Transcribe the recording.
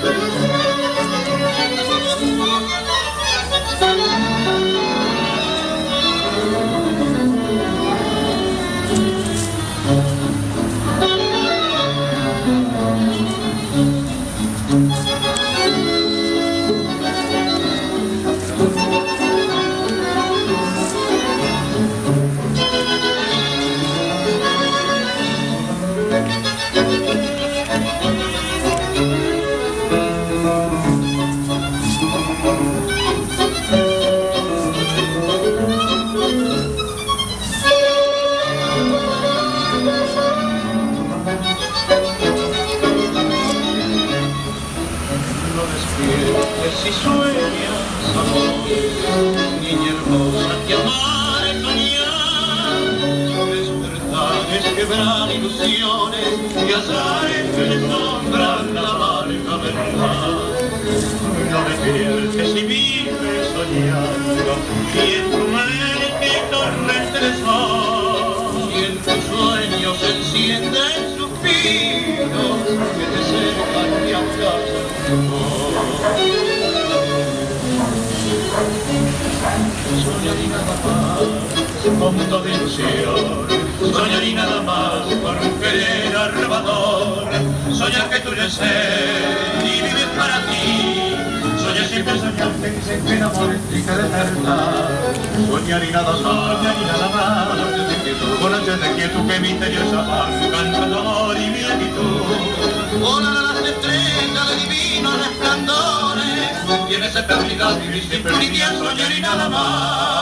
Si sueñas amor, niña hermosa, que amar es soñar, despertar es quebrar ilusiones y azares que le sombran la amarga verdad. No me pierdes si vives soñando y en tu mente torrente de sol, y en tus sueños se encienden suspiros que te cercan y abrazan tu amor. Soñar y nada más, con toda ilusión, soñar y nada más, por un querer arrebatador, soñar que tuyo es ser y vivir para ti, soñar siempre soñar, pensé que el amor implica despertar, soñar y nada más, con noches de quietud que misteriosa van, canta tu amor y mi latitud, volan a las estrellas de divinos resplandores, y en esa eternidad vivir siempre un día soñar y nada más.